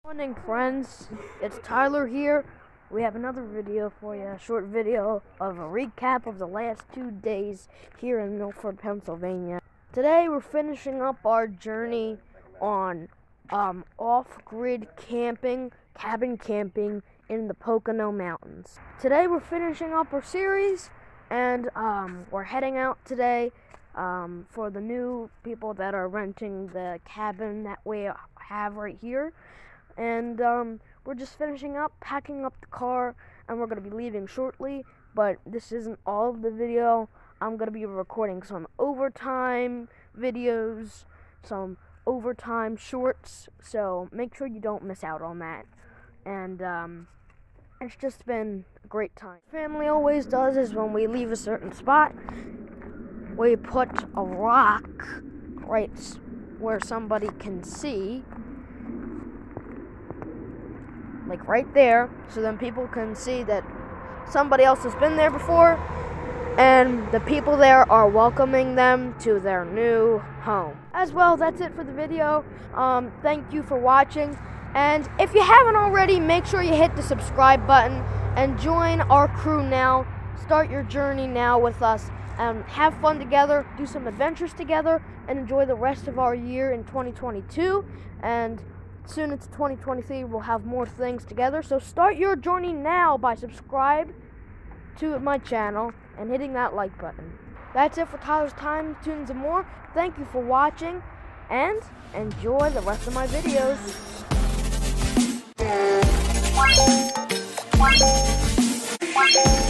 Morning, friends. It's Tyler here. We have another video for you, a short video of a recap of the last 2 days here in Milford, Pennsylvania. Today we're finishing up our journey on off-grid camping, cabin camping in the Pocono Mountains. Today we're finishing up our series, and we're heading out today for the new people that are renting the cabin that we have right here. And we're just finishing up, packing up the car, and we're going to be leaving shortly. But this isn't all of the video. I'm going to be recording some overtime videos, some overtime shorts, so make sure you don't miss out on that. And it's just been a great time. Family always does is when we leave a certain spot, we put a rock right where somebody can see, like right there, so then people can see that somebody else has been there before, and the people there are welcoming them to their new home. As well, that's it for the video. Thank you for watching, and if you haven't already, make sure you hit the subscribe button and join our crew now. Start your journey now with us, and have fun together, do some adventures together, and enjoy the rest of our year in 2022. And soon it's 2023, we'll have more things together. So start your journey now by subscribing to my channel and hitting that like button. That's it for Tyler's Time Tunes and More. Thank you for watching, and enjoy the rest of my videos.